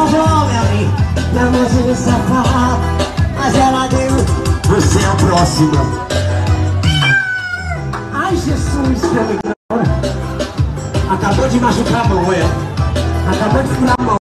roubou minha mãozinha safada, mas ela deu. Você é a próxima. Ai, Jesus, que eu me... Acabou de machucar a mão, Acabou de furar a mão.